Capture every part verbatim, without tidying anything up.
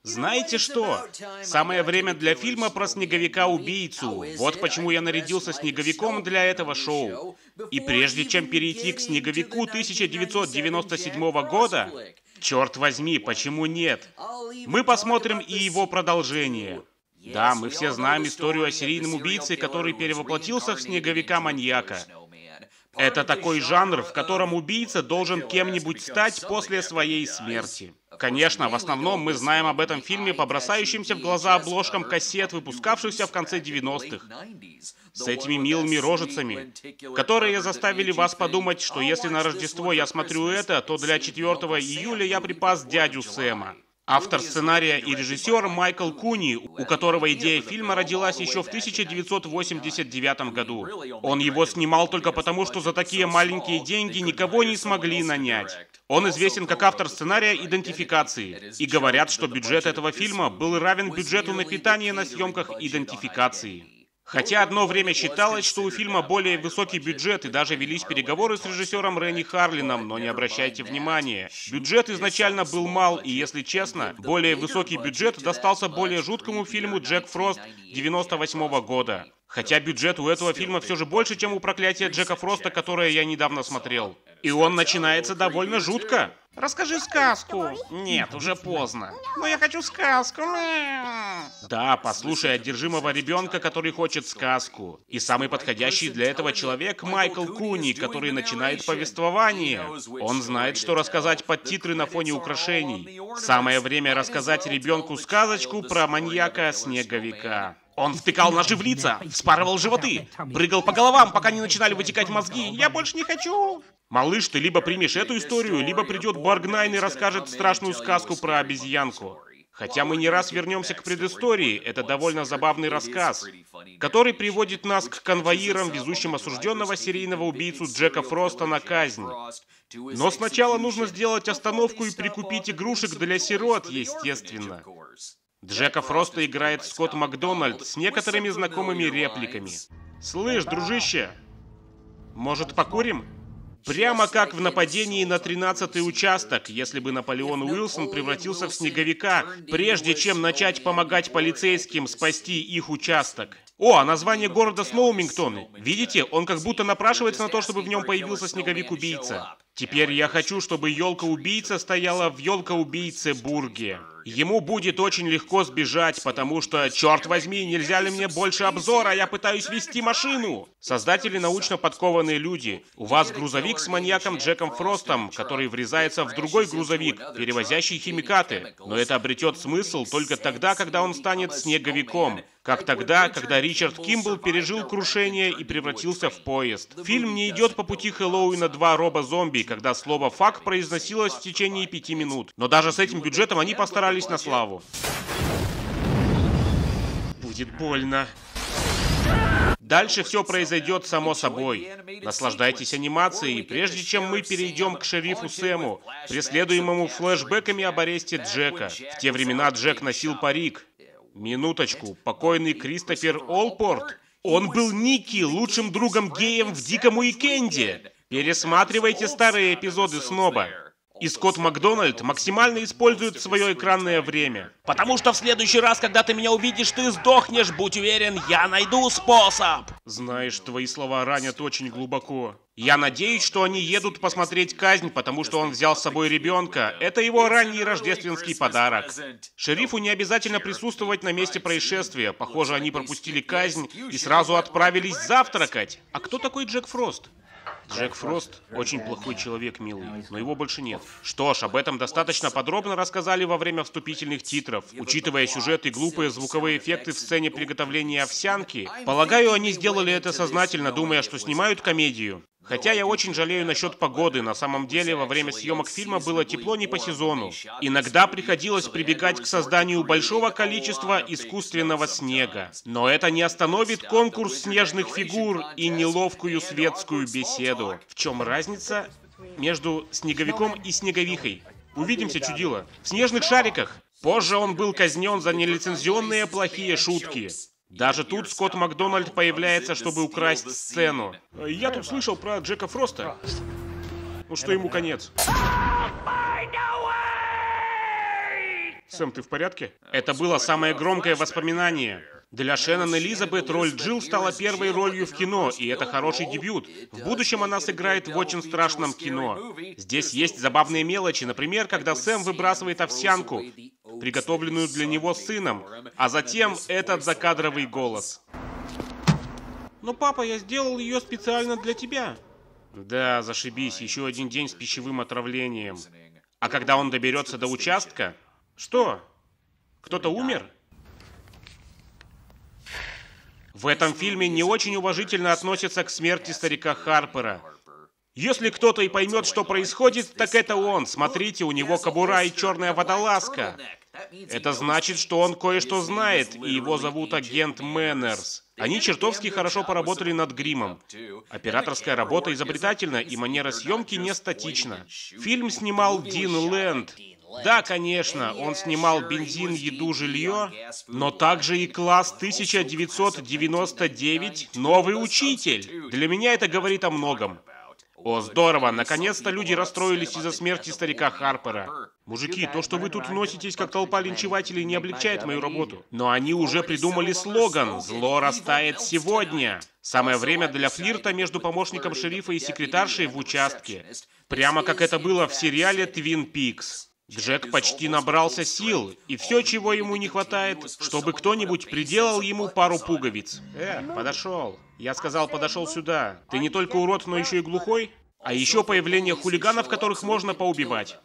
Знаете что? Самое время для фильма про снеговика-убийцу. Вот почему я нарядился снеговиком для этого шоу. И прежде чем перейти к снеговику тысяча девятьсот девяносто седьмого года, черт возьми, почему нет? Мы посмотрим и его продолжение. Да, мы все знаем историю о серийном убийце, который перевоплотился в снеговика-маньяка. Это такой жанр, в котором убийца должен кем-нибудь стать после своей смерти. Конечно, в основном мы знаем об этом фильме по бросающимся в глаза обложкам кассет, выпускавшихся в конце девяностых. С этими милыми рожицами, которые заставили вас подумать, что если на Рождество я смотрю это, то для четвёртого июля я припас дядю Сэма. Автор сценария и режиссер Майкл Куни, у которого идея фильма родилась еще в тысяча девятьсот восемьдесят девятом году. Он его снимал только потому, что за такие маленькие деньги никого не смогли нанять. Он известен как автор сценария «Идентификации». И говорят, что бюджет этого фильма был равен бюджету на питание на съемках «Идентификации». Хотя одно время считалось, что у фильма более высокий бюджет, и даже велись переговоры с режиссером Ренни Харлином, но не обращайте внимания. Бюджет изначально был мал, и, если честно, более высокий бюджет достался более жуткому фильму «Джек Фрост» девяносто восьмого года. Хотя бюджет у этого фильма все же больше, чем у «Проклятия Джека Фроста», которое я недавно смотрел. И он начинается довольно жутко. Расскажи сказку. Нет, уже поздно. Но я хочу сказку. Да, послушай одержимого ребенка, который хочет сказку. И самый подходящий для этого человек Майкл Куни, который начинает повествование. Он знает, что рассказать под титры на фоне украшений. Самое время рассказать ребенку сказочку про маньяка-снеговика. Он втыкал ножи в лица, вспарывал животы, прыгал по головам, пока не начинали вытекать мозги. Я больше не хочу. Малыш, ты либо примешь эту историю, либо придет Баргнайн и расскажет страшную сказку про обезьянку. Хотя мы не раз вернемся к предыстории, это довольно забавный рассказ, который приводит нас к конвоирам, везущим осужденного серийного убийцу Джека Фроста на казнь. Но сначала нужно сделать остановку и прикупить игрушек для сирот, естественно. Джека Фроста играет Скотт Макдональд с некоторыми знакомыми репликами. «Слышь, дружище, может, покурим?» Прямо как в нападении на тринадцатый участок, если бы Наполеон Уилсон превратился в снеговика, прежде чем начать помогать полицейским спасти их участок. О, а название города Сноумингтон. Видите, он как будто напрашивается на то, чтобы в нем появился снеговик-убийца. Теперь я хочу, чтобы елка-убийца стояла в елка-убийце-бурге. Ему будет очень легко сбежать, потому что, черт возьми, нельзя ли мне больше обзора, я пытаюсь вести машину. Создатели научно подкованные люди. У вас грузовик с маньяком Джеком Фростом, который врезается в другой грузовик, перевозящий химикаты. Но это обретет смысл только тогда, когда он станет снеговиком. Как тогда, когда Ричард Кимбл пережил крушение и превратился в поезд. Фильм не идет по пути Хэллоуина два Роба-зомби, когда слово «фак» произносилось в течение пяти минут. Но даже с этим бюджетом они постарались на славу. Будет больно. Дальше все произойдет само собой. Наслаждайтесь анимацией, прежде чем мы перейдем к шерифу Сэму, преследуемому флешбэками об аресте Джека. В те времена Джек носил парик. Минуточку, покойный Кристофер Олпорт? Он был Никки, лучшим другом геем в «Диком уикенде». Пересматривайте старые эпизоды «Сноба». И Скотт Макдональд максимально использует свое экранное время. Потому что в следующий раз, когда ты меня увидишь, ты сдохнешь, будь уверен, я найду способ. Знаешь, твои слова ранят очень глубоко. Я надеюсь, что они едут посмотреть казнь, потому что он взял с собой ребенка. Это его ранний рождественский подарок. Шерифу не обязательно присутствовать на месте происшествия. Похоже, они пропустили казнь и сразу отправились завтракать. А кто такой Джек Фрост? Джек Фрост очень плохой человек, милый, но его больше нет. Что ж, об этом достаточно подробно рассказали во время вступительных титров. Учитывая сюжет и глупые звуковые эффекты в сцене приготовления овсянки, полагаю, они сделали это сознательно, думая, что снимают комедию. Хотя я очень жалею насчет погоды, на самом деле во время съемок фильма было тепло не по сезону. Иногда приходилось прибегать к созданию большого количества искусственного снега. Но это не остановит конкурс снежных фигур и неловкую светскую беседу. В чем разница между снеговиком и снеговихой? Увидимся, чудило. В снежных шариках. Позже он был казнен за нелицензионные плохие шутки. Даже тут Скотт Макдональд появляется, чтобы украсть сцену. Я тут слышал про Джека Фроста. Ну что ему конец. Сэм, ты в порядке? Это было самое громкое воспоминание. Для Шеннон Элизабет роль Джилл стала первой ролью в кино, и это хороший дебют. В будущем она сыграет в очень страшном кино. Здесь есть забавные мелочи, например, когда Сэм выбрасывает овсянку, приготовленную для него сыном, а затем этот закадровый голос. «Но, папа, я сделал ее специально для тебя». Да, зашибись, еще один день с пищевым отравлением. А когда он доберется до участка... Что? Кто-то умер? В этом фильме не очень уважительно относятся к смерти старика Харпера. Если кто-то и поймет, что происходит, так это он. Смотрите, у него кобура и черная водолазка. Это значит, что он кое-что знает, и его зовут агент Мэннерс. Они чертовски хорошо поработали над гримом. Операторская работа изобретательна, и манера съемки не статична. Фильм снимал Дин Лэнд. Да, конечно, он снимал «Бензин, еду, жилье», но также и «Класс тысяча девятьсот девяносто девять. Новый учитель». Для меня это говорит о многом. О, здорово, наконец-то люди расстроились из-за смерти старика Харпера. Мужики, то, что вы тут носитесь как толпа линчевателей, не облегчает мою работу. Но они уже придумали слоган «Зло растает сегодня». Самое время для флирта между помощником шерифа и секретаршей в участке. Прямо как это было в сериале «Твин Пикс». Джек почти набрался сил, и все, чего ему не хватает, чтобы кто-нибудь приделал ему пару пуговиц. Э, подошел. Я сказал, подошел сюда. Ты не только урод, но еще и глухой? А еще появление хулиганов, которых можно поубивать.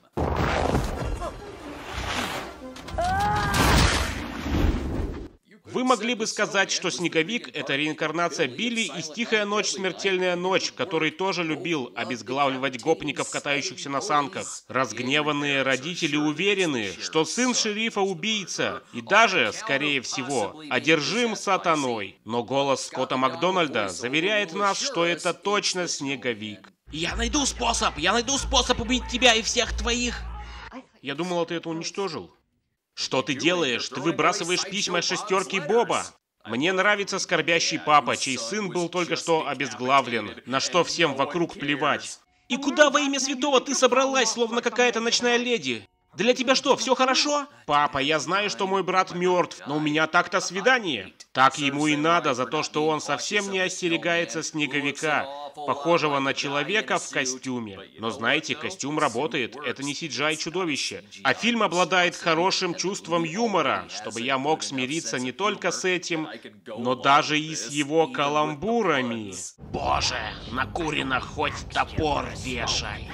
Вы могли бы сказать, что Снеговик — это реинкарнация Билли из «Тихая ночь, смертельная ночь», который тоже любил обезглавливать гопников, катающихся на санках. Разгневанные родители уверены, что сын шерифа — убийца, и даже, скорее всего, одержим сатаной. Но голос Скотта Макдональда заверяет нас, что это точно Снеговик. Я найду способ! Я найду способ убить тебя и всех твоих! Я думал, ты это уничтожил. Что ты делаешь? Ты выбрасываешь письма шестерки Боба. Мне нравится скорбящий папа, чей сын был только что обезглавлен, на что всем вокруг плевать. И куда во имя святого ты собралась, словно какая-то ночная леди? Для тебя что, все хорошо? Папа, я знаю, что мой брат мертв, но у меня так-то свидание. Так ему и надо за то, что он совсем не остерегается Снеговика, похожего на человека в костюме. Но знаете, костюм работает, это не си джи ай-чудовище. А фильм обладает хорошим чувством юмора, чтобы я мог смириться не только с этим, но даже и с его каламбурами. Боже, накурено хоть топор вешай.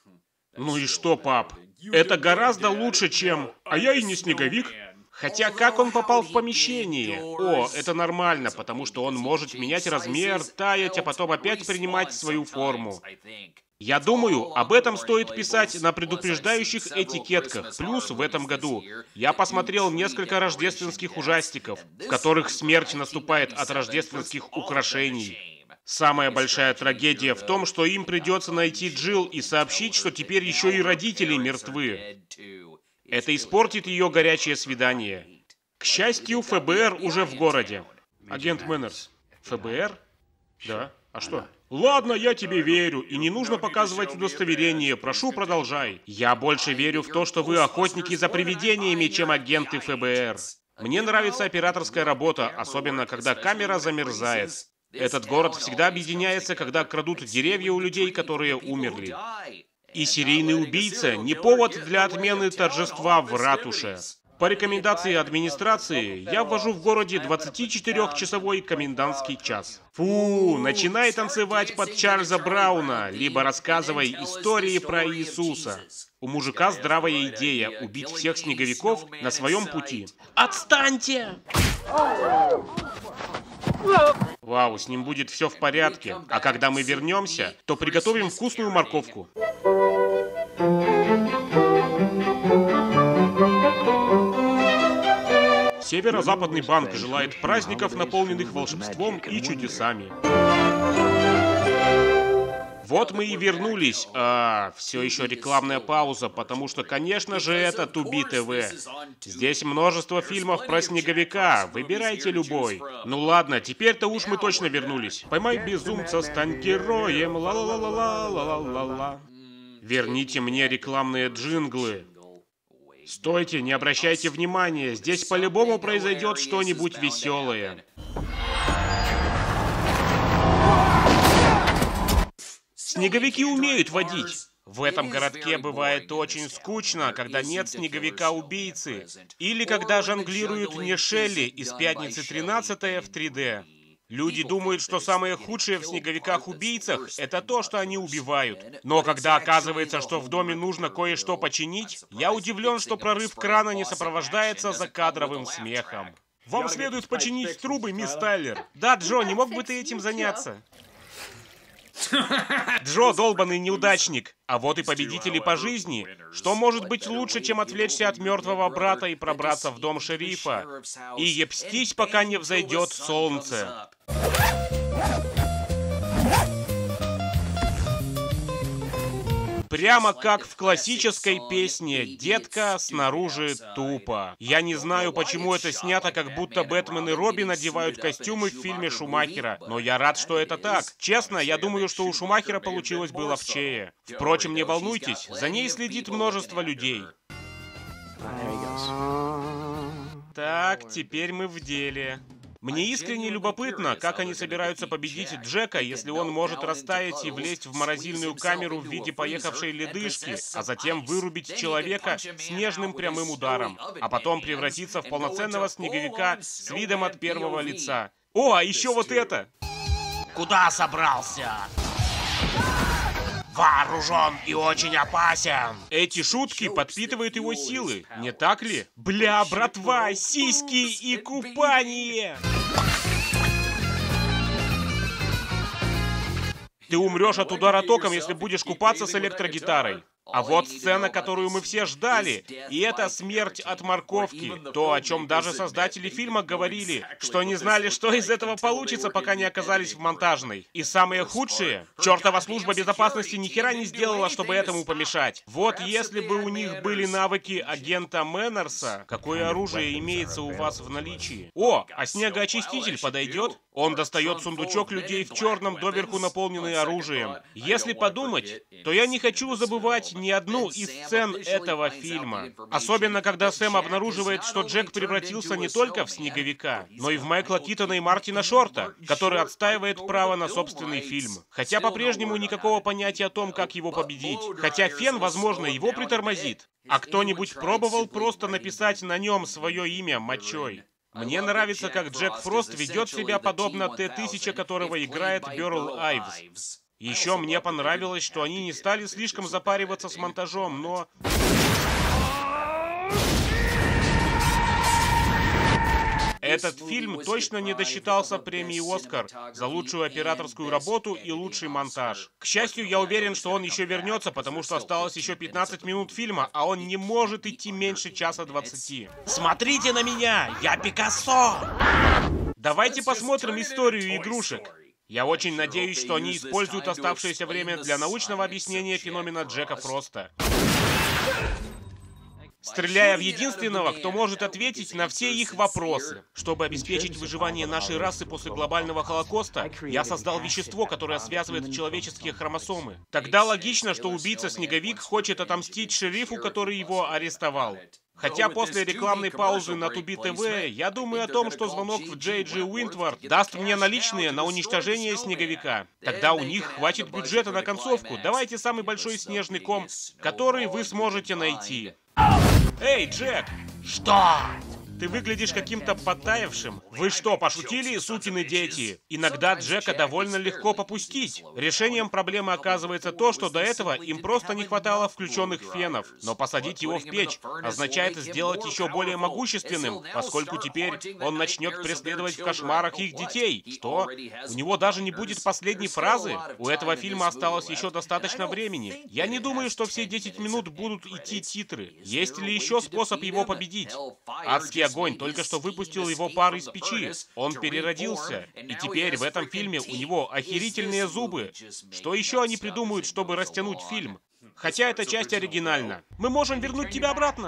Ну и что, пап? Это гораздо лучше, чем... А я и не Снеговик. Хотя как он попал в помещение? О, это нормально, потому что он может менять размер, таять, а потом опять принимать свою форму. Я думаю, об этом стоит писать на предупреждающих этикетках. Плюс в этом году я посмотрел несколько рождественских ужастиков, в которых смерть наступает от рождественских украшений. Самая большая трагедия в том, что им придется найти Джилл и сообщить, что теперь еще и родители мертвы. Это испортит ее горячее свидание. К счастью, эф бэ эр уже в городе. Агент Мэннерс. эф бэ эр? Да. А что? Ладно, я тебе верю, и не нужно показывать удостоверение. Прошу, продолжай. Я больше верю в то, что вы охотники за привидениями, чем агенты эф бэ эр. Мне нравится операторская работа, особенно когда камера замерзает. Этот город всегда объединяется, когда крадут деревья у людей, которые умерли. И серийный убийца не повод для отмены торжества в ратуше. По рекомендации администрации, я ввожу в городе двадцатичетырёхчасовой комендантский час. Фу, начинай танцевать под Чарльза Брауна, либо рассказывай истории про Иисуса. У мужика здравая идея — убить всех снеговиков на своем пути. Отстаньте! Вау, с ним будет все в порядке. А когда мы вернемся, то приготовим вкусную морковку. Северо-Западный банк желает праздников, наполненных волшебством и чудесами. Вот мы и вернулись. А, все еще рекламная пауза, потому что, конечно же, это Туби ТВ. Здесь множество фильмов про Снеговика. Выбирайте любой. Ну ладно, теперь-то уж мы точно вернулись. Поймай безумца, стань героем. Ла-ла-ла-ла-ла-ла-ла-ла. Верните мне рекламные джинглы. Стойте, не обращайте внимания, здесь по-любому произойдет что-нибудь веселое. Снеговики умеют водить. В этом городке бывает очень скучно, когда нет снеговика-убийцы. Или когда жонглируют не Шелли из «Пятницы тринадцатое» в три дэ. Люди думают, что самое худшее в снеговиках-убийцах — это то, что они убивают. Но когда оказывается, что в доме нужно кое-что починить, я удивлен, что прорыв крана не сопровождается закадровым смехом. Вам следует починить трубы, мисс Тайлер. Да, Джо, не мог бы ты этим заняться? Джо — долбанный неудачник. А вот и победители по жизни. Что может быть лучше, чем отвлечься от мертвого брата и пробраться в дом шерифа? И епстись, пока не взойдет солнце. Прямо как в классической песне «Детка, снаружи тупо». Я не знаю, почему это снято, как будто Бэтмен и Робин надевают костюмы в фильме Шумахера, но я рад, что это так. Честно, я думаю, что у Шумахера получилось бы ловчее. Впрочем, не волнуйтесь, за ней следит множество людей. Так, теперь мы в деле. Мне искренне любопытно, как они собираются победить Джека, если он может растаять и влезть в морозильную камеру в виде поехавшей ледышки, а затем вырубить человека снежным прямым ударом, а потом превратиться в полноценного снеговика с видом от первого лица. О, а еще вот это! Куда собрался? Вооружен и очень опасен. Эти шутки подпитывают его силы, не так ли? Бля, братва, сиськи и купание! Ты умрешь от удара током, если будешь купаться с электрогитарой. А вот сцена, которую мы все ждали, и это смерть от морковки. То, о чем даже создатели фильма говорили, что не знали, что из этого получится, пока не оказались в монтажной. И самое худшее, чертова служба безопасности ни хера не сделала, чтобы этому помешать. Вот если бы у них были навыки агента Мэннерса, какое оружие имеется у вас в наличии? О, а снегоочиститель подойдет? Он достает сундучок людей в черном, доверху наполненный оружием. Если подумать, то я не хочу забывать ни одну из сцен этого фильма. Особенно, когда Сэм обнаруживает, что Джек превратился не только в снеговика, но и в Майкла Китона и Мартина Шорта, который отстаивает право на собственный фильм. Хотя по-прежнему никакого понятия о том, как его победить. Хотя Фен, возможно, его притормозит. А кто-нибудь пробовал просто написать на нем свое имя мочой? Мне нравится, как Джек Фрост ведет себя подобно Т тысяча, которого играет Берл Айвз. Еще мне понравилось, что они не стали слишком запариваться с монтажом, но... Этот фильм точно не досчитался премии «Оскар» за лучшую операторскую работу и лучший монтаж. К счастью, я уверен, что он еще вернется, потому что осталось еще пятнадцать минут фильма, а он не может идти меньше часа двадцати. Смотрите на меня! Я Пикассо! Давайте посмотрим историю игрушек. Я очень надеюсь, что они используют оставшееся время для научного объяснения феномена Джека Фроста. Стреляя в единственного, кто может ответить на все их вопросы. Чтобы обеспечить выживание нашей расы после глобального холокоста, я создал вещество, которое связывает человеческие хромосомы. Тогда логично, что убийца-снеговик хочет отомстить шерифу, который его арестовал. Хотя после рекламной паузы на Туби ТВ я думаю о том, что звонок в Джей Джи Уинтвард даст мне наличные на уничтожение снеговика. Тогда у них хватит бюджета на концовку. Давайте самый большой снежный ком, который вы сможете найти. Эй, Джек! Что? Ты выглядишь каким-то подтаявшим. Вы что, пошутили, сукины дети? Иногда Джека довольно легко попустить. Решением проблемы оказывается то, что до этого им просто не хватало включенных фенов. Но посадить его в печь означает сделать еще более могущественным, поскольку теперь он начнет преследовать в кошмарах их детей. Что? У него даже не будет последней фразы? У этого фильма осталось еще достаточно времени. Я не думаю, что все десять минут будут идти титры. Есть ли еще способ его победить? Адский огонь только что выпустил его пар из печи. Он переродился. И теперь в этом фильме у него охерительные зубы. Что еще они придумают, чтобы растянуть фильм? Хотя эта часть оригинальна. Мы можем вернуть тебя обратно.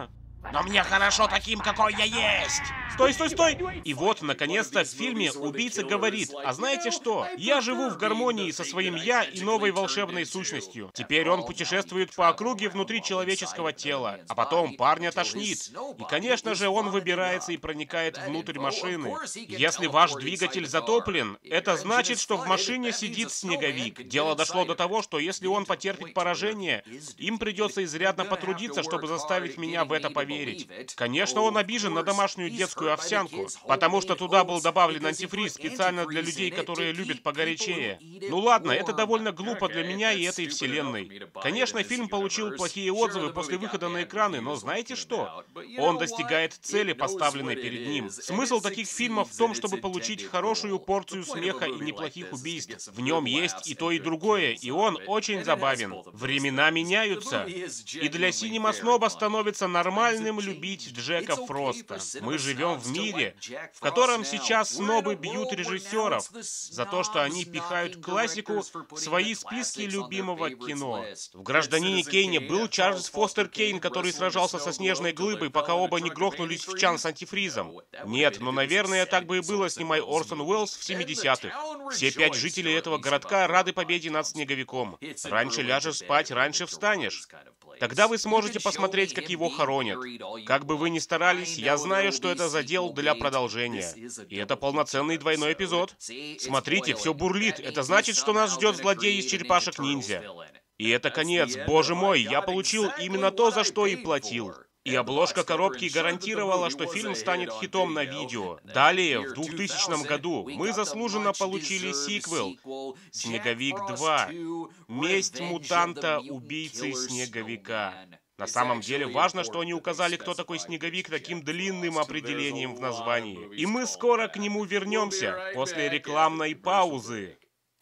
Но мне хорошо таким, какой я есть. Стой, стой, стой! И вот, наконец-то, в фильме убийца говорит: а знаете что? Я живу в гармонии со своим «я» и новой волшебной сущностью. Теперь он путешествует по округе внутри человеческого тела. А потом парня тошнит. И, конечно же, он выбирается и проникает внутрь машины. Если ваш двигатель затоплен, это значит, что в машине сидит снеговик. Дело дошло до того, что если он потерпит поражение, им придется изрядно потрудиться, чтобы заставить меня в это поверить. Конечно, он обижен на домашнюю детскую овсянку, потому что туда был добавлен антифриз специально для людей, которые любят погорячее. Ну ладно, это довольно глупо для меня и этой вселенной. Конечно, фильм получил плохие отзывы после выхода на экраны, но знаете что? Он достигает цели, поставленной перед ним. Смысл таких фильмов в том, чтобы получить хорошую порцию смеха и неплохих убийств. В нем есть и то, и другое, и он очень забавен. Времена меняются, и для синема-сноба становится нормальным любить Джека Фроста. Мы живем в мире, в котором сейчас снобы бьют режиссеров за то, что они пихают классику в свои списки любимого кино. В «Гражданине Кейне» был Чарльз Фостер Кейн, который сражался со снежной глыбой, пока оба не грохнулись в чан с антифризом. Нет, но, наверное, так бы и было, снимай Орсон Уэллс в семидесятых. Все пять жителей этого городка рады победе над снеговиком. Раньше ляжешь спать, раньше встанешь. Тогда вы сможете посмотреть, как его хоронят. Как бы вы ни старались, я знаю, что это задел для продолжения. И это полноценный двойной эпизод. Смотрите, все бурлит. Это значит, что нас ждет злодей из черепашек-ниндзя. И это конец. Боже мой, я получил именно то, за что и платил. И обложка коробки гарантировала, что фильм станет хитом на видео. Далее, в двухтысячном году, мы заслуженно получили сиквел «Снеговик два. Месть мутанта-убийцы Снеговика». На самом деле важно, что они указали, кто такой Снеговик, таким длинным определением в названии. И мы скоро к нему вернемся, после рекламной паузы.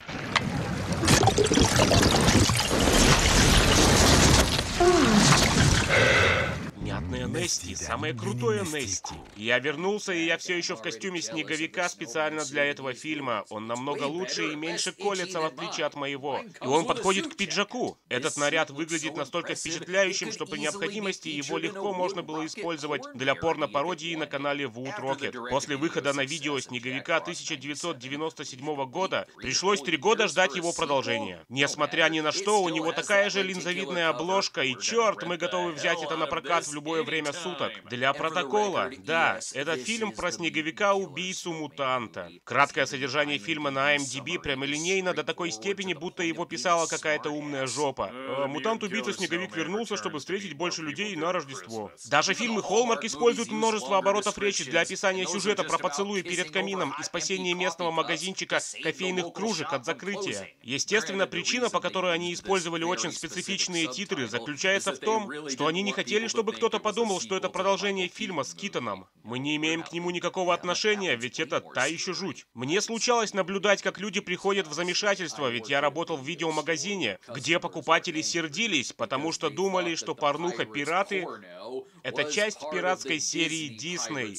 Мятная Нести, самое крутое Нести. Я вернулся, и я все еще в костюме Снеговика специально для этого фильма. Он намного лучше и меньше колется, в отличие от моего. И он подходит к пиджаку. Этот наряд выглядит настолько впечатляющим, что при необходимости его легко можно было использовать для порно-пародии на канале Wood Rocket. После выхода на видео Снеговика тысяча девятьсот девяносто седьмого года пришлось три года ждать его продолжения. Несмотря ни на что, у него такая же линзовидная обложка, и черт, мы готовы взять это на прокат в любое время суток. Для протокола, да, это фильм про снеговика-убийцу-мутанта. Краткое содержание фильма на ай эм ди би прямолинейно до такой степени, будто его писала какая-то умная жопа. Э, Мутант-убийца-снеговик вернулся, чтобы встретить больше людей на Рождество. Даже фильмы Hallmark используют множество оборотов речи для описания сюжета про поцелуи перед камином и спасение местного магазинчика кофейных кружек от закрытия. Естественно, причина, по которой они использовали очень специфичные титры, заключается в том, что они не хотели, чтобы кто-то подумал, что это продолжение фильма с Китоном. Мы не имеем к нему никакого отношения, ведь это та еще жуть. Мне случалось наблюдать, как люди приходят в замешательство, ведь я работал в видеомагазине, где покупатели сердились, потому что думали, что порнуха-пираты — это часть пиратской серии Дисней.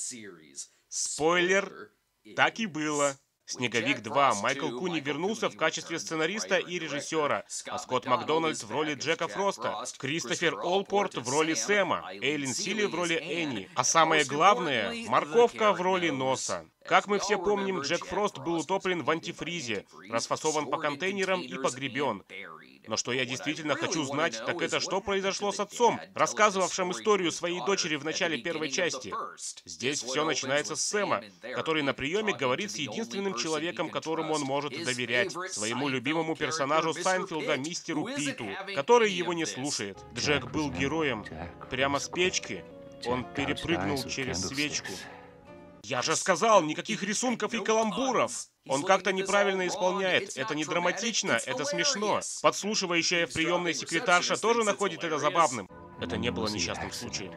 Спойлер, так и было. «Снеговик два». Майкл Куни вернулся в качестве сценариста и режиссера, а Скотт Макдональд в роли Джека Фроста, Кристофер Олпорт в роли Сэма, Эйлин Силли в роли Энни, а самое главное — морковка в роли Носа. Как мы все помним, Джек Фрост был утоплен в антифризе, расфасован по контейнерам и погребен. Но что я действительно хочу знать, так это что произошло с отцом, рассказывавшим историю своей дочери в начале первой части. Здесь все начинается с Сэма, который на приеме говорит с единственным человеком, которому он может доверять, своему любимому персонажу Сайнфилда, мистеру Питу, который его не слушает. Джек был героем. Прямо с печки он перепрыгнул через свечку. Я же сказал, никаких рисунков и каламбуров. Он как-то неправильно исполняет. Это не драматично, это смешно. Подслушивающая в приемной секретарша тоже находит это забавным. Это не было несчастным случаем.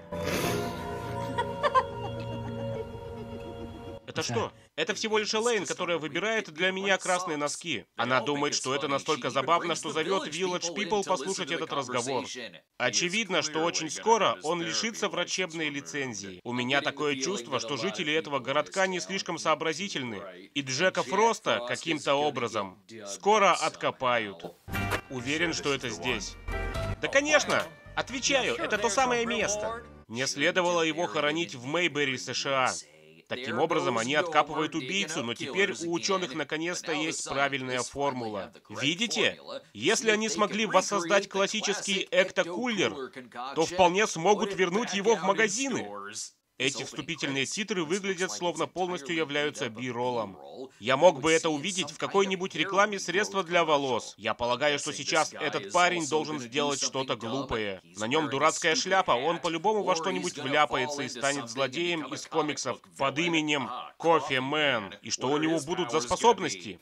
Это что? Это всего лишь Элейн, которая выбирает для меня красные носки. Она думает, что это настолько забавно, что зовет Village People послушать этот разговор. Очевидно, что очень скоро он лишится врачебной лицензии. У меня такое чувство, что жители этого городка не слишком сообразительны, и Джека Фроста каким-то образом скоро откопают. Уверен, что это здесь. Да, конечно! Отвечаю, это то самое место. Не следовало его хоронить в Мейбери, США. Таким образом, они откапывают убийцу, но теперь у ученых наконец-то есть правильная формула. Видите? Если они смогли воссоздать классический эктокулер, то вполне смогут вернуть его в магазины. Эти вступительные титры выглядят словно полностью являются би-роллом. Я мог бы это увидеть в какой-нибудь рекламе средства для волос. Я полагаю, что сейчас этот парень должен сделать что-то глупое. На нем дурацкая шляпа, он по-любому во что-нибудь вляпается и станет злодеем из комиксов под именем Кофе Мэн. И что у него будут за способности?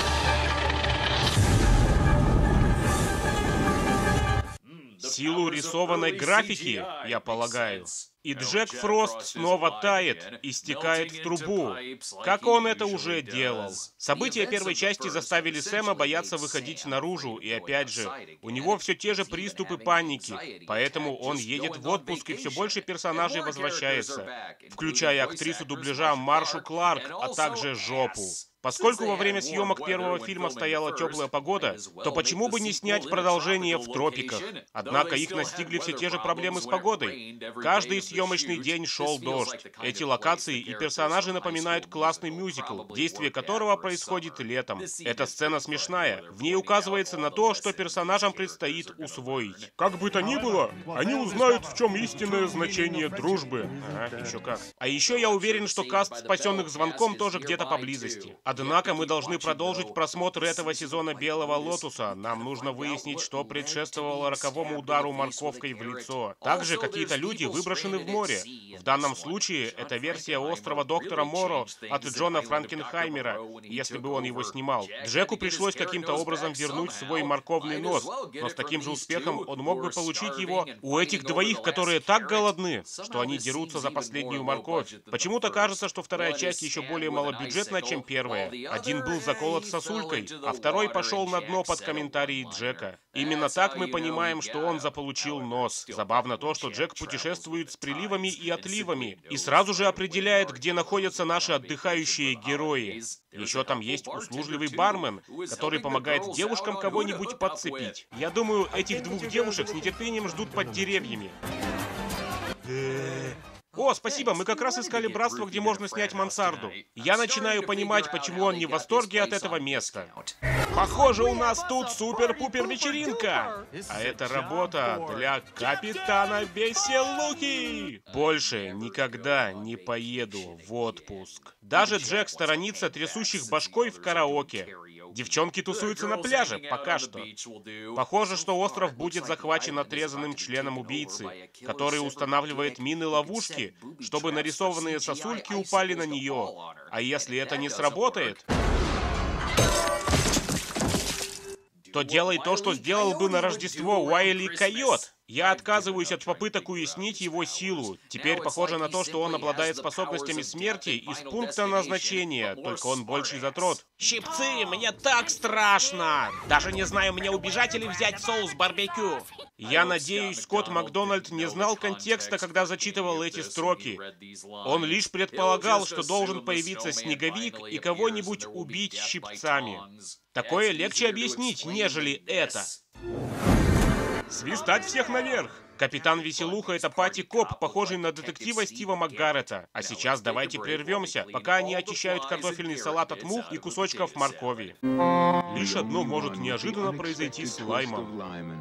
Силу рисованной графики, я полагаю. И Джек Фрост снова тает и стекает в трубу, как он это уже делал. События первой части заставили Сэма бояться выходить наружу, и опять же, у него все те же приступы паники, поэтому он едет в отпуск, и все больше персонажей возвращается, включая актрису дубляжа Маршу Кларк, а также Жопу. Поскольку во время съемок первого фильма стояла теплая погода, то почему бы не снять продолжение в тропиках? Однако их настигли все те же проблемы с погодой. Каждый съемочный день шел дождь. Эти локации и персонажи напоминают классный мюзикл, действие которого происходит летом. Эта сцена смешная. В ней указывается на то, что персонажам предстоит усвоить. Как бы то ни было, они узнают, в чем истинное значение дружбы. Ага, еще как. А еще я уверен, что каст «Спасенных звонком» тоже где-то поблизости. Однако мы должны продолжить просмотр этого сезона «Белого лотуса». Нам нужно выяснить, что предшествовало роковому удару морковкой в лицо. Также какие-то люди выброшены в море. В данном случае это версия «Острова доктора Моро» от Джона Франкенхаймера, если бы он его снимал. Джеку пришлось каким-то образом вернуть свой морковный нос, но с таким же успехом он мог бы получить его у этих двоих, которые так голодны, что они дерутся за последнюю морковь. Почему-то кажется, что вторая часть еще более малобюджетная, чем первая. Один был заколот сосулькой, а второй пошел на дно под комментарии Джека. Именно так мы понимаем, что он заполучил нос. Забавно то, что Джек путешествует с приливами и отливами и сразу же определяет, где находятся наши отдыхающие герои. Еще там есть услужливый бармен, который помогает девушкам кого-нибудь подцепить. Я думаю, этих двух девушек с нетерпением ждут под деревьями. О, спасибо, мы как раз искали братство, где можно снять мансарду. Я начинаю понимать, почему он не в восторге от этого места. Похоже, у нас тут супер-пупер вечеринка. А это работа для капитана Веселухи. Больше никогда не поеду в отпуск. Даже Джек сторонится трясущих башкой в караоке. Девчонки тусуются на пляже, пока что. Похоже, что остров будет захвачен отрезанным членом убийцы, который устанавливает мины-ловушки, чтобы нарисованные сосульки упали на нее. А если это не сработает, то делай то, что сделал бы на Рождество Уайли Койот. Я отказываюсь от попыток уяснить его силу. Теперь похоже на то, что он обладает способностями смерти из пункта назначения, только он больший затрот. Щипцы, мне так страшно! Даже не знаю, мне убежать или взять соус барбекю. Я надеюсь, Скотт Макдональд не знал контекста, когда зачитывал эти строки. Он лишь предполагал, что должен появиться снеговик и кого-нибудь убить щипцами. Такое легче объяснить, нежели это. Свистать всех наверх! Капитан Веселуха — это пати-коп, похожий на детектива Стива Макгарета. А сейчас давайте прервемся, пока они очищают картофельный салат от мух и кусочков моркови. Лишь одно может неожиданно произойти с лаймом.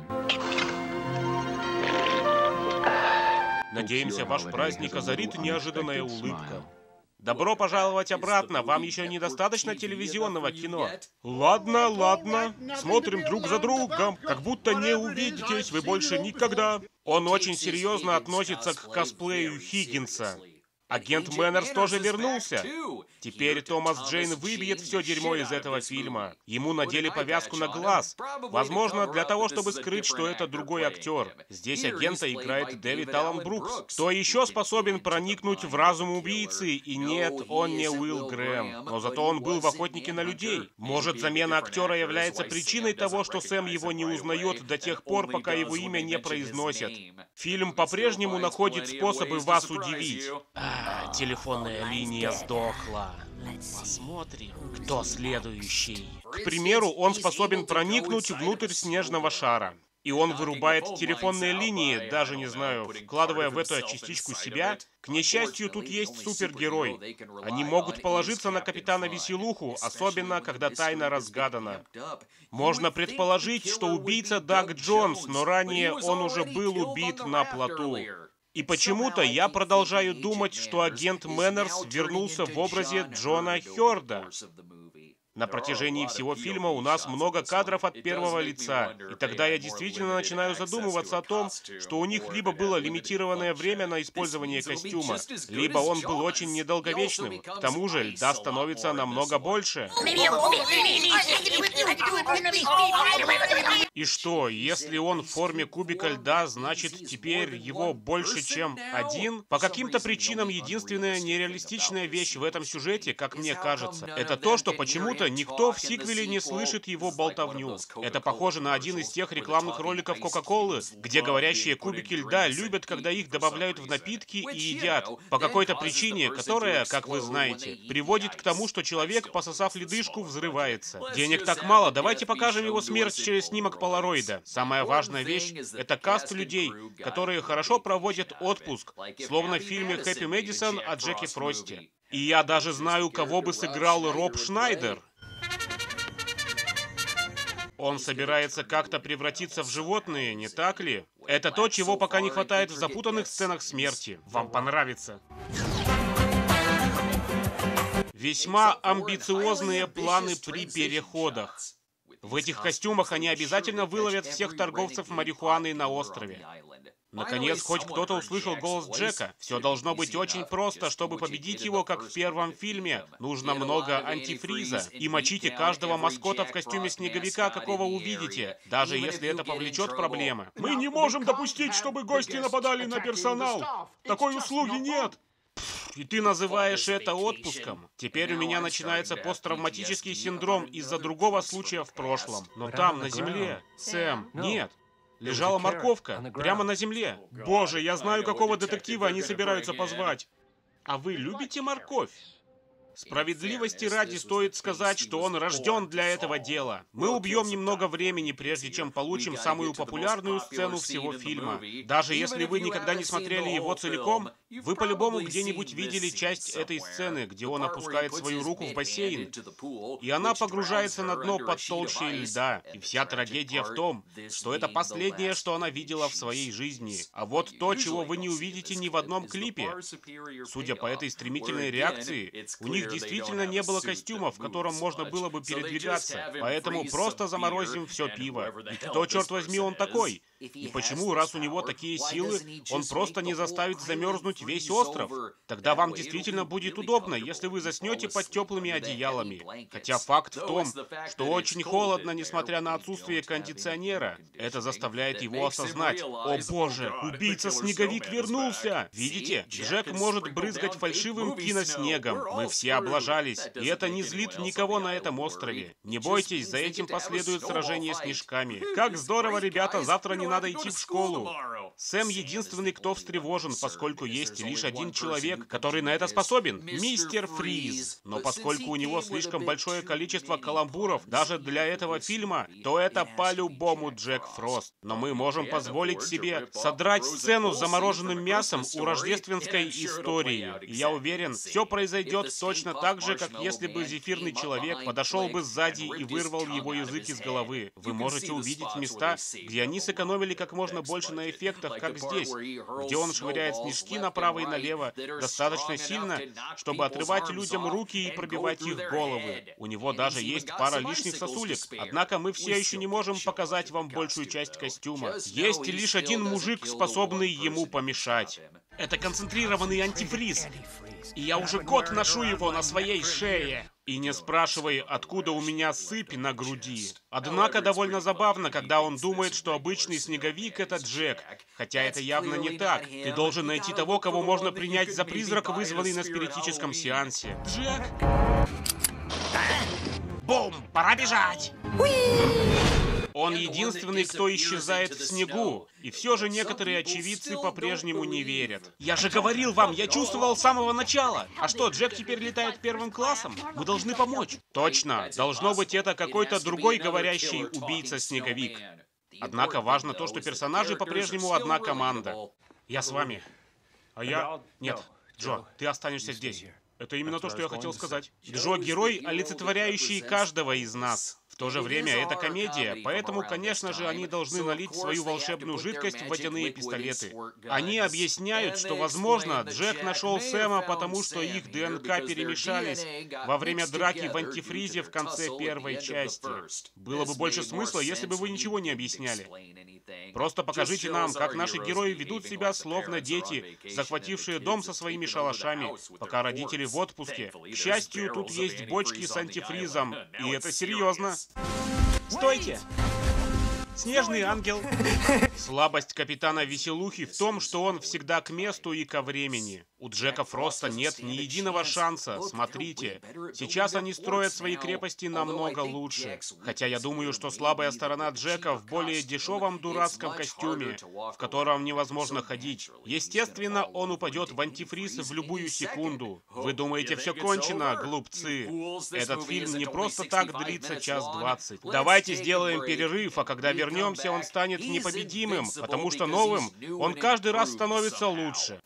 Надеемся, ваш праздник озарит неожиданная улыбка. Добро пожаловать обратно, вам еще недостаточно телевизионного кино. Ладно, ладно, смотрим друг за другом, как будто не увидитесь вы больше никогда. Он очень серьезно относится к косплею Хиггинса. Агент Мэннерс тоже вернулся. Теперь Томас Джейн выбьет все дерьмо из этого фильма. Ему надели повязку на глаз. Возможно, для того, чтобы скрыть, что это другой актер. Здесь агента играет Дэвид Аллен Брукс. Кто еще способен проникнуть в разум убийцы? И нет, он не Уилл Грэм. Но зато он был в «Охотнике на людей». Может, замена актера является причиной того, что Сэм его не узнает до тех пор, пока его имя не произносят. Фильм по-прежнему находит способы вас удивить. А, телефонная линия сдохла. Посмотрим, кто следующий. К примеру, он способен проникнуть внутрь снежного шара. и он вырубает телефонные линии, даже, не знаю, вкладывая в эту частичку себя. К несчастью, тут есть супергерой. Они могут положиться на Капитана Веселуху, особенно, когда тайна разгадана. Можно предположить, что убийца Даг Джонс, но ранее он уже был убит на плоту. И почему-то я продолжаю думать, что агент Мэннерс вернулся в образе Джона Хёрда. На протяжении всего фильма у нас много кадров от первого лица, и тогда я действительно начинаю задумываться о том, что у них либо было лимитированное время на использование костюма, либо он был очень недолговечным. К тому же льда становится намного больше. И что, если он в форме кубика льда, значит теперь его больше, чем один? По каким-то причинам единственная нереалистичная вещь в этом сюжете, как мне кажется, это то, что почему-то никто в сиквеле не слышит его болтовню. Это похоже на один из тех рекламных роликов Кока-Колы, где говорящие кубики льда любят, когда их добавляют в напитки и едят. По какой-то причине, которая, как вы знаете, приводит к тому, что человек, пососав ледышку, взрывается. Денег так мало, давайте покажем его смерть через снимок полароида. Самая важная вещь — это каст людей, которые хорошо проводят отпуск, словно в фильме «Хэппи Мэдисон» о Джеке Фросте. И я даже знаю, кого бы сыграл Роб Шнайдер. Он собирается как-то превратиться в животное, не так ли? Это то, чего пока не хватает в запутанных сценах смерти. Вам понравится. Весьма амбициозные планы при переходах. В этих костюмах они обязательно выловят всех торговцев марихуаной на острове. Наконец, хоть кто-то услышал голос Джека. Все должно быть очень просто, чтобы победить его, как в первом фильме. Нужно много антифриза. И мочите каждого маскота в костюме снеговика, какого увидите, даже если это повлечет проблемы. Мы не можем допустить, чтобы гости нападали на персонал. Такой услуги нет. И ты называешь это отпуском? Теперь у меня начинается посттравматический синдром из-за другого случая в прошлом. Но там, на земле... Сэм, нет. Лежала морковка, прямо на земле. Боже, я знаю, какого детектива они собираются позвать. А вы любите морковь? Справедливости ради стоит сказать, что он рожден для этого дела. Мы убьем немного времени, прежде чем получим самую популярную сцену всего фильма. Даже если вы никогда не смотрели его целиком, вы по-любому где-нибудь видели часть этой сцены, где он опускает свою руку в бассейн, и она погружается на дно под толщей льда. И вся трагедия в том, что это последнее, что она видела в своей жизни. А вот то, чего вы не увидите ни в одном клипе. Судя по этой стремительной реакции, у них действительно не было костюма, в котором можно было бы передвигаться, поэтому просто заморозим все пиво. И кто, черт возьми, он такой? И почему, раз у него такие силы, он просто не заставит замерзнуть весь остров? Тогда вам действительно будет удобно, если вы заснете под теплыми одеялами. Хотя факт в том, что очень холодно, несмотря на отсутствие кондиционера. Это заставляет его осознать: «О боже, убийца-снеговик вернулся!» Видите, Джек может брызгать фальшивым киноснегом. Мы все облажались, и это не злит никого на этом острове. Не бойтесь, за этим последует сражение снежками. Как здорово, ребята, завтра не надо идти в школу. Сэм единственный, кто встревожен, поскольку есть лишь один человек, который на это способен — мистер Фриз. Но поскольку у него слишком большое количество каламбуров даже для этого фильма, то это по-любому Джек Фрост. Но мы можем позволить себе содрать сцену с замороженным мясом у рождественской истории. И я уверен, все произойдет точно так же, как если бы зефирный человек подошел бы сзади и вырвал его язык из головы. Вы можете увидеть места, где они сэкономили как можно больше на эффектах, как здесь, где он швыряет снежки направо и налево достаточно сильно, чтобы отрывать людям руки и пробивать их головы. У него даже есть пара лишних сосулек, однако мы все еще не можем показать вам большую часть костюма. Есть лишь один мужик, способный ему помешать. Это концентрированный антифриз. И я уже год ношу его на своей шее. И не спрашивай, откуда у меня сыпь на груди. Однако довольно забавно, когда он думает, что обычный снеговик — это Джек. Хотя это явно не так. Ты должен найти того, кого можно принять за призрак, вызванный на спиритическом сеансе. Джек? Бум! Пора бежать! Он единственный, кто исчезает в снегу. И все же некоторые очевидцы по-прежнему не верят. Я же говорил вам, я чувствовал с самого начала. А что, Джек теперь летает первым классом? Мы должны помочь. Точно. Должно быть, это какой-то другой говорящий убийца-снеговик. Однако важно то, что персонажи по-прежнему одна команда. Я с вами. А я... Нет, Джо, ты останешься здесь. Это именно то, что я хотел сказать. Джо — герой, олицетворяющий каждого из нас. В то же время это комедия, поэтому, конечно же, они должны налить свою волшебную жидкость в водяные пистолеты. Они объясняют, что, возможно, Джек нашел Сэма, потому что их ДНК перемешались во время драки в антифризе в конце первой части. Было бы больше смысла, если бы вы ничего не объясняли. Просто покажите нам, как наши герои ведут себя словно дети, захватившие дом со своими шалашами, пока родители в отпуске. К счастью, тут есть бочки с антифризом, и это серьезно. Стойте! Снежный ангел. Слабость капитана Веселухи в том, что он всегда к месту и ко времени. У Джека Фроста нет ни единого шанса. Смотрите, сейчас они строят свои крепости намного лучше. Хотя я думаю, что слабая сторона Джека в более дешевом дурацком костюме, в котором невозможно ходить. Естественно, он упадет в антифриз в любую секунду. Вы думаете, все кончено, глупцы? Этот фильм не просто так длится час двадцать. Давайте сделаем перерыв, а когда вернемся, он станет непобедимым, потому что новым он каждый раз становится лучше.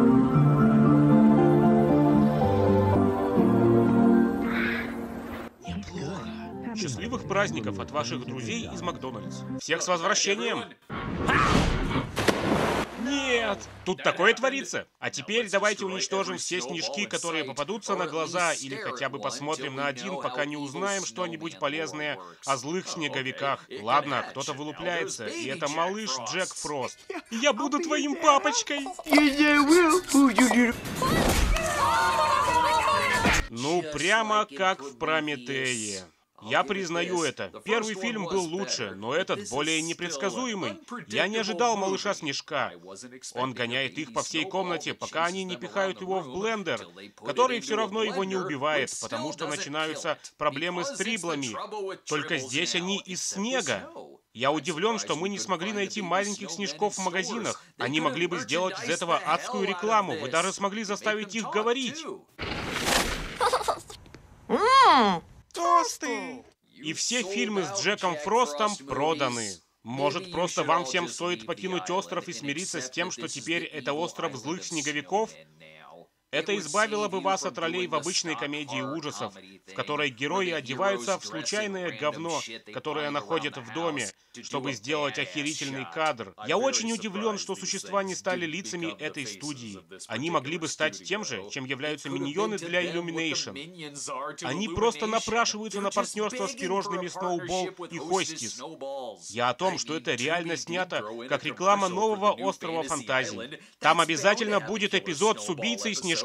Счастливых праздников от ваших друзей из Макдональдс. Всех с возвращением! Нет! Тут такое творится! А теперь давайте уничтожим все снежки, которые попадутся на глаза, или хотя бы посмотрим на один, пока не узнаем что-нибудь полезное о злых снеговиках. Ладно, кто-то вылупляется, и это малыш Джек Фрост. Я буду твоим папочкой! Ну, прямо как в Прометее. Я признаю это. Первый фильм был лучше, но этот более непредсказуемый. Я не ожидал малыша Снежка. Он гоняет их по всей комнате, пока они не пихают его в блендер, который все равно его не убивает, потому что начинаются проблемы с триблами. Только здесь они из снега. Я удивлен, что мы не смогли найти маленьких снежков в магазинах. Они могли бы сделать из этого адскую рекламу. Вы даже смогли заставить их говорить. Тосты! И все фильмы с Джеком Фростом проданы. Может, просто вам всем стоит покинуть остров и смириться с тем, что теперь это остров злых снеговиков? Это избавило бы вас от ролей в обычной комедии ужасов, в которой герои одеваются в случайное говно, которое находят в доме, чтобы сделать охерительный кадр. Я очень удивлен, что существа не стали лицами этой студии. Они могли бы стать тем же, чем являются миньоны для Illumination. Они просто напрашиваются на партнерство с пирожными Snowball и Хостис. Я о том, что это реально снято, как реклама нового острова фантазий. Там обязательно будет эпизод с убийцей Снежком.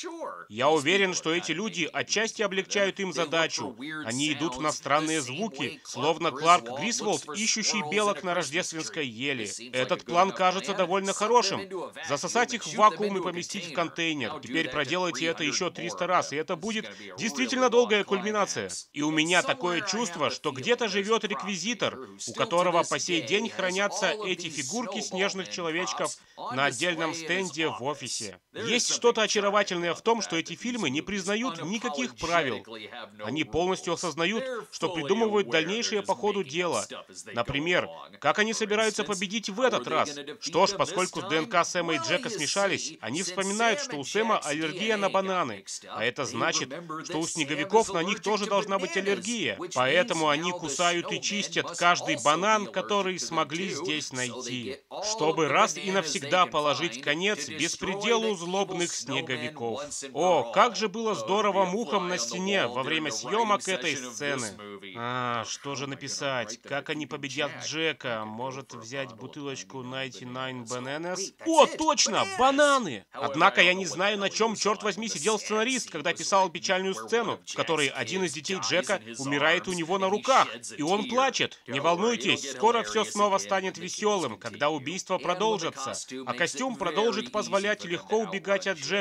Я уверен, что эти люди отчасти облегчают им задачу. Они идут на странные звуки, словно Кларк Грисволд, ищущий белок на рождественской еле. Этот план кажется довольно хорошим. Засосать их в вакуум и поместить в контейнер. Теперь проделайте это еще триста раз, и это будет действительно долгая кульминация. И у меня такое чувство, что где-то живет реквизитор, у которого по сей день хранятся эти фигурки снежных человечков на отдельном стенде в офисе. Есть что-то очаровательное в том, что эти фильмы не признают никаких правил. Они полностью осознают, что придумывают дальнейшее по ходу дела. Например, как они собираются победить в этот раз? Что ж, поскольку ДНК Сэма и Джека смешались, они вспоминают, что у Сэма аллергия на бананы. А это значит, что у снеговиков на них тоже должна быть аллергия. Поэтому они кусают и чистят каждый банан, который смогли здесь найти, чтобы раз и навсегда положить конец беспределу злобных снеговиков. О, как же было здорово мухам на стене во время съемок этой сцены. А, что же написать? Как они победят Джека? Может взять бутылочку девяносто девять Bananas? О, точно! Бананы! Однако я не знаю, на чем, черт возьми, сидел сценарист, когда писал печальную сцену, в которой один из детей Джека умирает у него на руках, и он плачет. Не волнуйтесь, скоро все снова станет веселым, когда убийства продолжатся, а костюм продолжит позволять легко убегать от Джека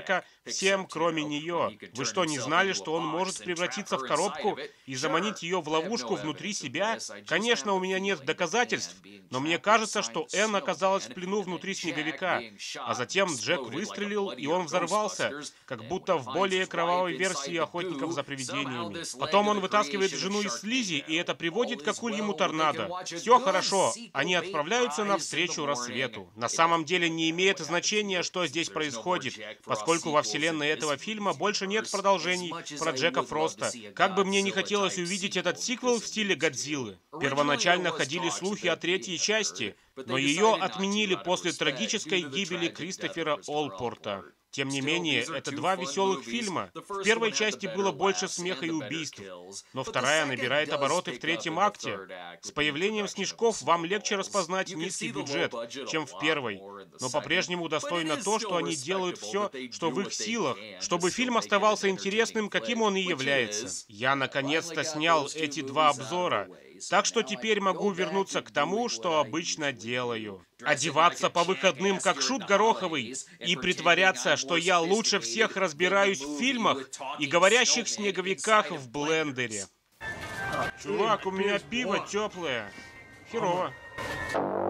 всем, кроме нее. Вы что, не знали, что он может превратиться в коробку и заманить ее в ловушку внутри себя? Конечно, у меня нет доказательств, но мне кажется, что Энн оказалась в плену внутри снеговика. А затем Джек выстрелил, и он взорвался, как будто в более кровавой версии «Охотников за привидениями». Потом он вытаскивает жену из слизи, и это приводит к акульему торнадо. Все хорошо, они отправляются навстречу рассвету. На самом деле не имеет значения, что здесь происходит, поскольку во вселенной этого фильма больше нет продолжений про Джека Фроста. Как бы мне не хотелось увидеть этот сиквел в стиле Годзиллы. Первоначально ходили слухи о третьей части, но ее отменили после трагической гибели Кристофера Олпорта. Тем не менее, это два веселых фильма. В первой части было больше смеха и убийств, но вторая набирает обороты в третьем акте. С появлением снежков вам легче распознать низкий бюджет, чем в первой, но по-прежнему достойно то, что они делают все, что в их силах, чтобы фильм оставался интересным, каким он и является. Я наконец-то снял эти два обзора, так что теперь могу вернуться к тому, что обычно делаю. Одеваться по выходным, как Шут Гороховый, и притворяться, что я лучше всех разбираюсь в фильмах и говорящих снеговиках в блендере. Чувак, у меня пиво теплое. Херово.